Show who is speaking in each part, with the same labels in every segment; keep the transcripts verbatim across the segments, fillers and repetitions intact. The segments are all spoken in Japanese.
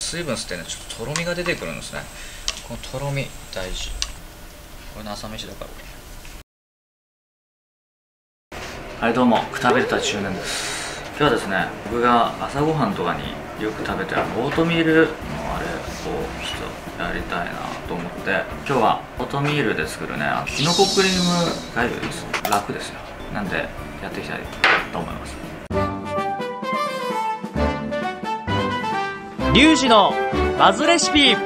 Speaker 1: 水分吸ってね、ちょっととろみが出てくるんですね。このとろみ大事。これの朝飯だから。はい、どうも、くたびれた中年です。今日はですね、僕が朝ごはんとかによく食べてるオートミールのあれをちょっとやりたいなと思って、今日はオートミールで作るねきのこクリームがゆです。楽ですよ。なんでやっていきたいと思います。
Speaker 2: リュウジのバズレシピ。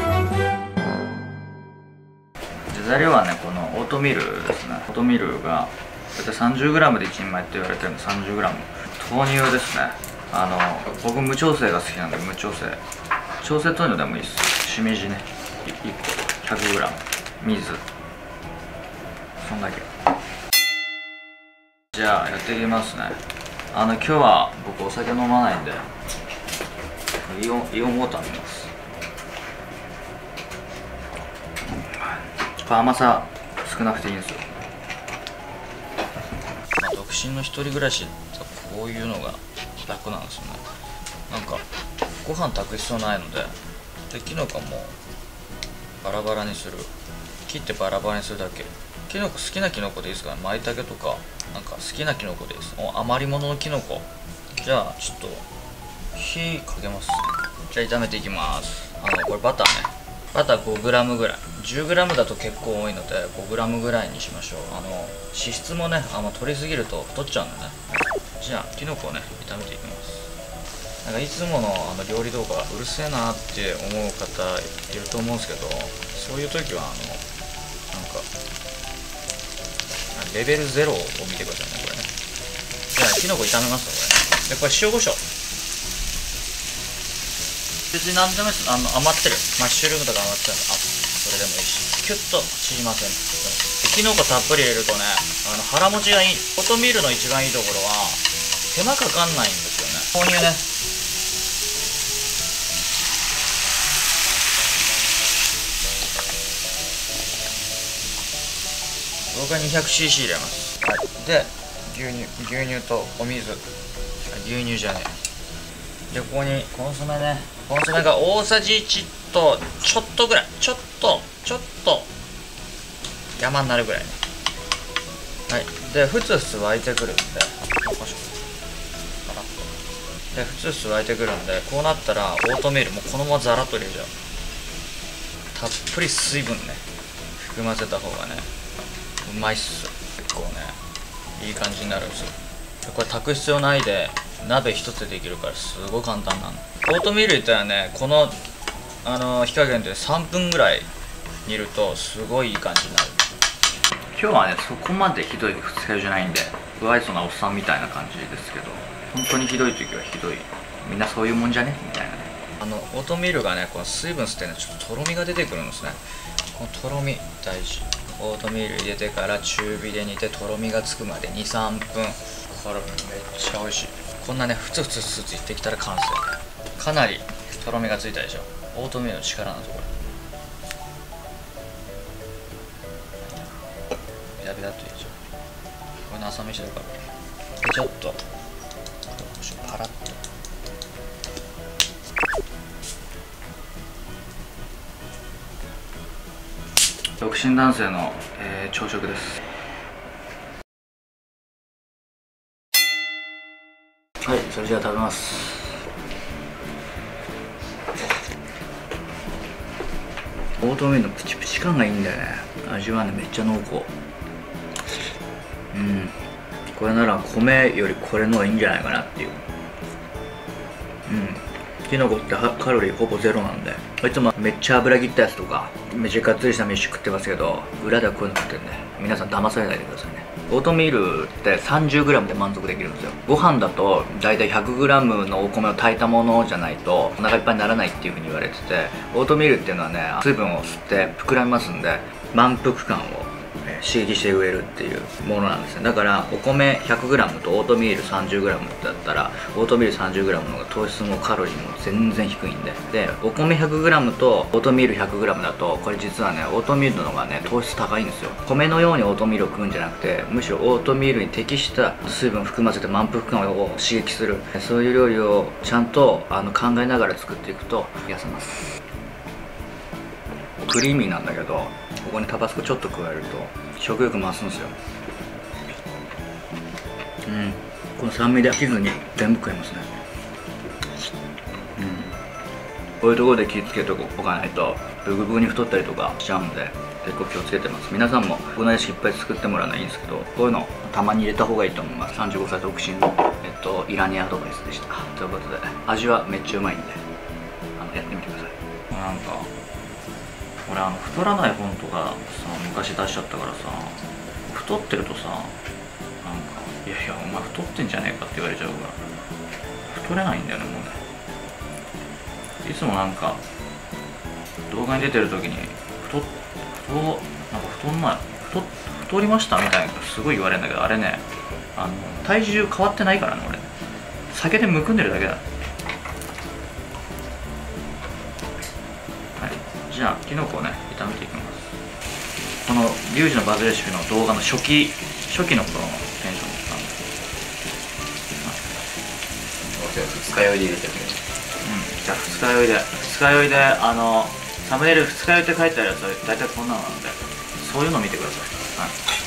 Speaker 1: 材料はね、このオートミールですね。オートミールが大体 さんじゅうグラム でいちにんまえって言われてるんで さんじゅうグラム。 豆乳ですね。あの僕無調整が好きなんで無調整調整豆乳でもいいです。しめじねいっこ ひゃくグラム、 水そんだけ。じゃあやっていきますね。あの今日は僕お酒飲まないんでイオンイオンウォーター飲みます。甘さ少なくていいんですよ。まあ、独身の一人暮らしってこういうのが楽なんですよね。なんかご飯炊く必要ないので、できのこもバラバラにする、切ってバラバラにするだけ。きのこ好きなきのこでいいですから、まいたけとかなんか好きなきのこでいいです。余り物のきのこ。じゃあちょっと火かけます。じゃあ炒めていきます。あのこれバターね、バター ごグラム ぐらい、じゅうグラム だと結構多いので ごグラム ぐらいにしましょう。あの脂質もね、あんま取りすぎると太っちゃうんでね。じゃあきのこをね炒めていきます。なんかいつものあの料理動画うるせえなって思う方いると思うんですけど、そういう時はあのなんかレベルゼロを見てくださいね、これね。じゃあきのこ炒めますか、これね。でこれ塩コショウ、別に何でもいいです。あの余ってるマッシュルームとか余ってるの、あそれでもいいし、キュッと縮ませる。きのこたっぷり入れるとね、あの腹持ちがいい。オートミールの一番いいところは手間かかんないんですよね。豆乳ね、僕は にひゃくシーシー 入れます。はい、で牛乳牛乳とお水、牛乳じゃねえで、ここにコンソメね。コンソメが大さじいちとちょっとぐらい、ちょっとちょっと山になるぐらいね。はい、でふつふつ沸いてくるんで、パラッとでふつふつ沸いてくるんで、こうなったらオートミールもこのままザラッと入れちゃう。たっぷり水分ね含ませた方がねうまいっす。結構ねいい感じになるんですよ。これ炊く必要ないで鍋一つでできるからすごい簡単なの。オートミールいったらね、このあの火加減でさんぷんぐらい煮るとすごいいい感じになる。今日はねそこまでひどい二日酔いじゃないんで、不愛想なおっさんみたいな感じですけど、本当にひどい時はひどい、みんなそういうもんじゃねみたいなね。あのオートミールがねこの水分吸ってね、ちょっととろみが出てくるんですね。このとろみ大事。オートミール入れてから中火で煮てとろみがつくまで にさんぷん。これめっちゃ美味しい。こんなねふつふつふつふついってきたら完成。かなりとろみがついたでしょ。オートミールの力なんですよこれ。やべだっていいでしょ。これの朝飯だから。でちょっとパラッと独身男性の、えー、朝食です。はい、それじゃあ食べます。オートミールのプチプチ感がいいんだよね。味はねめっちゃ濃厚。うん、これなら米よりこれの方がいいんじゃないかなっていう。うん、きのこってカロリーほぼゼロなんで、いつもめっちゃ油切ったやつとかめっちゃがっつりした飯食ってますけど、裏ではこういうの食ってるんで皆さん騙されないでくださいね。オートミールって さんじゅうグラム で満足できるんですよ。ご飯だとだいたい ひゃくグラム のお米を炊いたものじゃないとお腹いっぱいにならないっていう風に言われてて、オートミールっていうのはね水分を吸って膨らみますんで満腹感を、 えー刺激して植えるっていうものなんですね。だからお米 ひゃくグラム とオートミール さんじゅうグラム だったらオートミール さんじゅうグラム の方が糖質もカロリーも全然低いんで、でお米 ひゃくグラム とオートミール ひゃくグラム だとこれ実はねオートミールの方がね糖質高いんですよ。米のようにオートミールを食うんじゃなくて、むしろオートミールに適した水分を含ませて満腹感を刺激する、そういう料理をちゃんとあの考えながら作っていくと痩せます。クリーミーなんだけど、ここにタバスコちょっと加えると食欲増すんですよ。うん、この酸味で飽きずに全部食えますね。うん、こういうところで気をつけておかないとブクブクに太ったりとかしちゃうんで、結構気をつけてます。皆さんもこのレシピいっぱい作ってもらうのはいいんですけど、こういうのたまに入れた方がいいと思います。さんじゅうごさい独身の、えっと、イラニアアドバイスでした。ということで味はめっちゃうまいんであのやってみてください。なんか俺あの太らない本とかさ昔出しちゃったからさ、太ってるとさなんか「いやいやお前太ってんじゃねえか」って言われちゃうから太れないんだよねもうね。いつもなんか動画に出てる時に太太なんか太んない太太りましたみたいなすごい言われるんだけど、あれねあの体重変わってないからね俺。酒でむくんでるだけだ。じゃあきのこをね炒めていきます。このリュウジのバズレシピの動画の初期初期の頃のテンションだったんで、
Speaker 3: 二日酔いで入れてる。
Speaker 1: うん、じゃあ二日酔いで二日酔いであのサムネイル二日酔いって書いてあるやつは大体こんなのなんで、そういうの見てください。はい。